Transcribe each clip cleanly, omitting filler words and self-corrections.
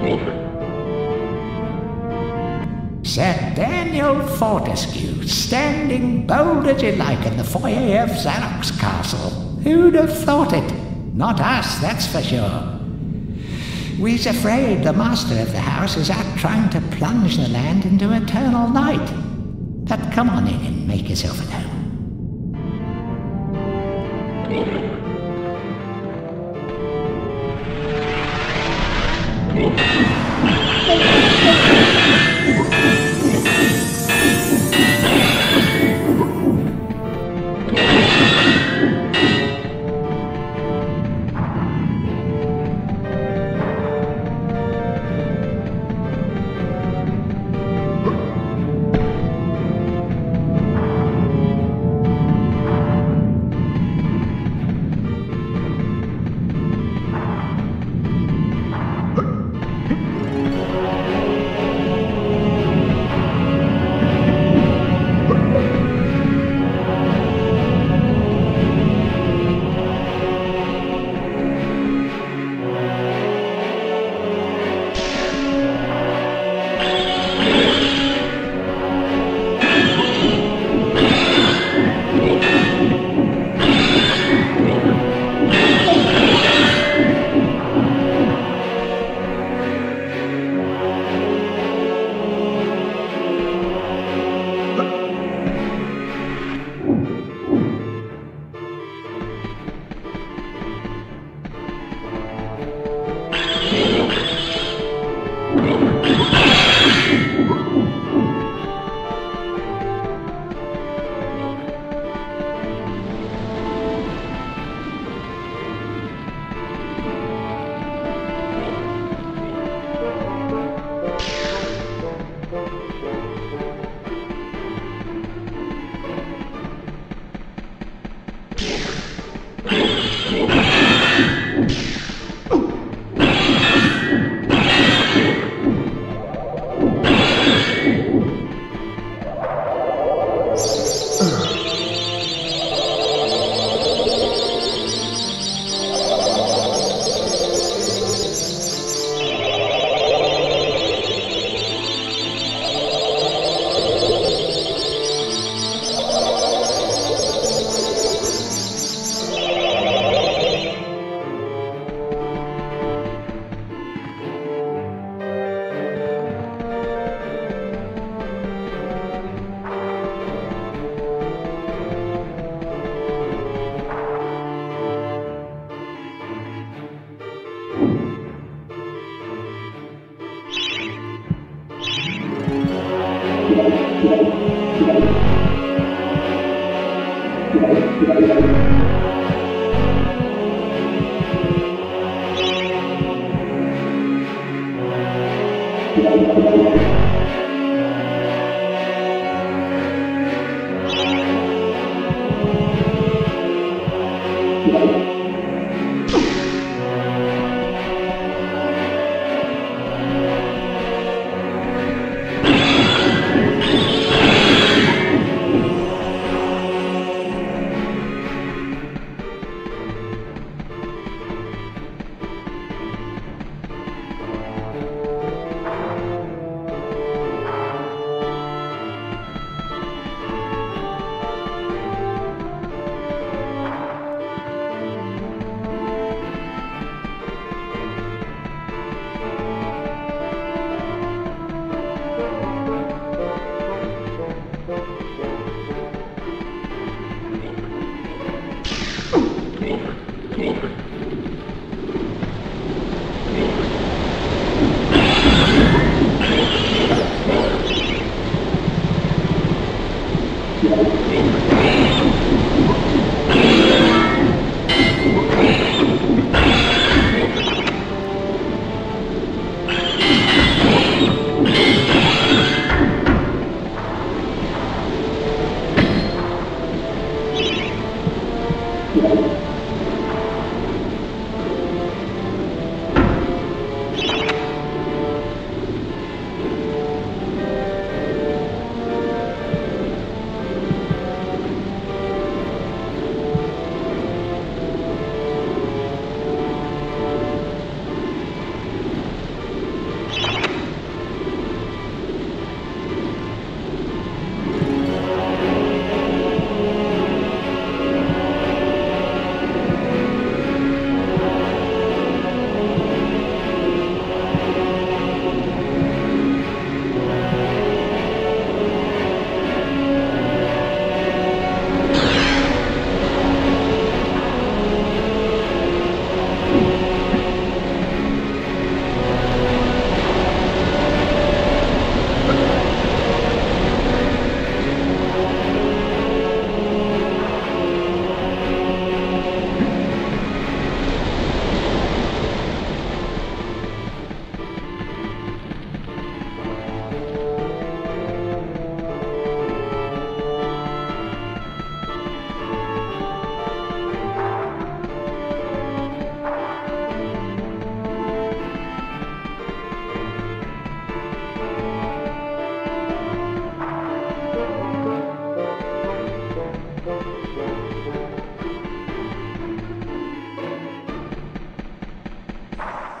Sir Daniel Fortescue, standing bold as you like in the foyer of Zarok's castle. Who'd have thought it? Not us, that's for sure. We's afraid the master of the house is out trying to plunge the land into eternal night. But come on in and make yourself at home.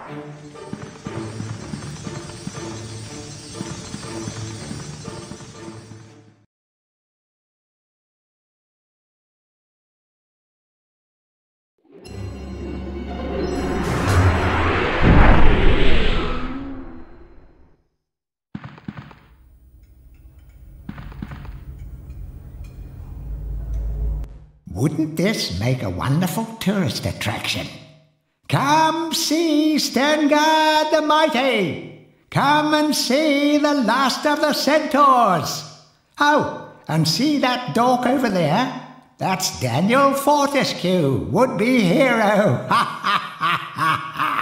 Wouldn't this make a wonderful tourist attraction? Come see Stengard the Mighty! Come and see the last of the centaurs! Oh, and see that dork over there? That's Daniel Fortescue, would-be hero! Ha ha ha ha ha!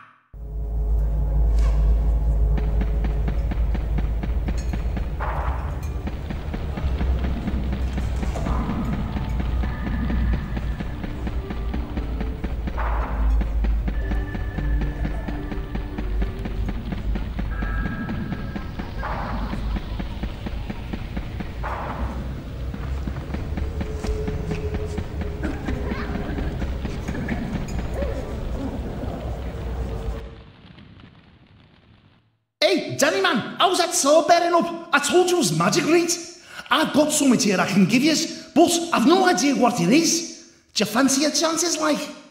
Hey, Danny man, how's that sword bearing up? I told you it was magic, right? I've got something here I can give you, but I've no idea what it is. Do you fancy your chances, like?